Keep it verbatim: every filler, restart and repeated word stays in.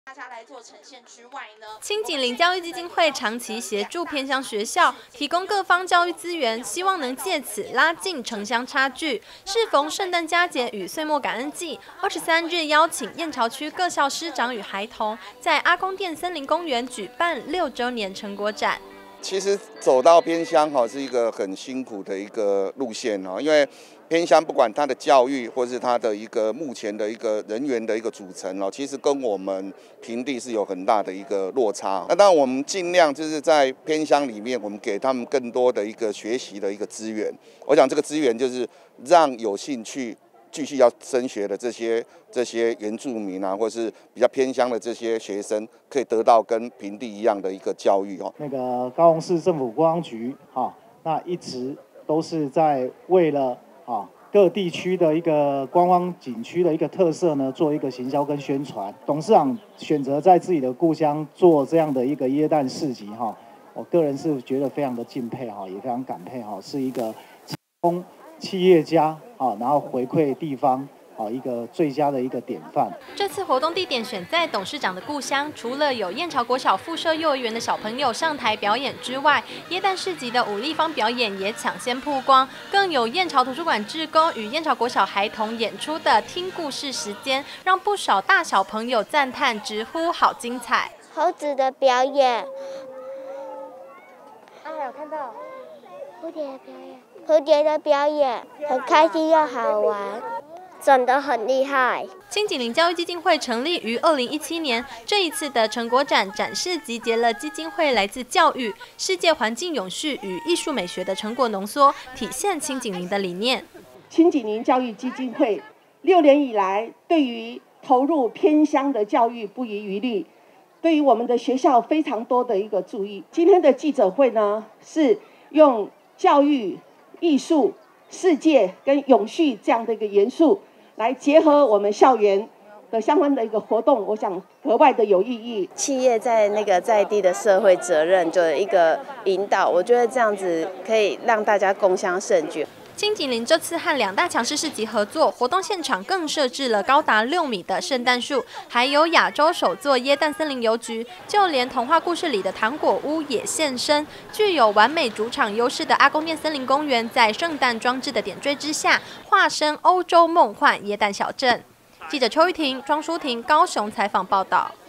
大家来做呈现之外呢， 清景林教育基金会长期协助偏乡学校提供各方教育资源，希望能借此拉近城乡差距。适逢圣诞佳节与岁末感恩季，二十三日邀请燕巢区各校师长与孩童，在阿公店森林公园举办六周年成果展。 其实走到偏乡哈是一个很辛苦的一个路线哈，因为偏乡不管它的教育或是它的一个目前的一个人员的一个组成哦，其实跟我们平地是有很大的一个落差。那当然我们尽量就是在偏乡里面，我们给他们更多的一个学习的一个资源。我想这个资源就是让有兴趣继续要升学的这些这些原住民啊，或是比较偏乡的这些学生，可以得到跟平地一样的一个教育哦。 那个高雄市政府观光局哈，那一直都是在为了啊各地区的一个观光景区的一个特色呢，做一个行销跟宣传。董事长选择在自己的故乡做这样的一个耶诞市集哈，我个人是觉得非常的敬佩哈，也非常感佩哈，是一个从企业家啊，然后回馈地方。好，一个最佳的一个典范。 这次活动地点选在董事长的故乡，除了有燕巢国小附设幼儿园的小朋友上台表演之外，耶诞市集的武立方表演也抢先曝光，更有燕巢图书馆志工与燕巢国小孩童演出的听故事时间，让不少大小朋友赞叹直呼好精彩。 猴子的表演， 啊，还有看到蝴蝶的表演，蝴蝶的表演很开心又好玩。长得很厉害。 清景林教育基金会成立于二零一七年，这一次的成果展展示集结了基金会来自教育、世界环境永续与艺术美学的成果浓缩，体现清景林的理念。 清景林教育基金会六年以来，对于投入偏乡的教育不遗余力，对于我们的学校非常多的一个注意。今天的记者会呢，是用教育、艺术、世界跟永续这样的一个元素。来结合我们校园的相关的一个活动，我想格外的有意义。 企业在那个在地的社会责任的一个引导，我觉得这样子可以让大家共襄盛举。 清景林这次和两大强势市集合作，活动现场更设置了高达六米的圣诞树，还有亚洲首座耶诞森林邮局，就连童话故事里的糖果屋也现身。具有完美主场优势的阿公店森林公园，在圣诞装置的点缀之下，化身欧洲梦幻耶诞小镇。记者邱玉婷、庄淑婷高雄采访报道。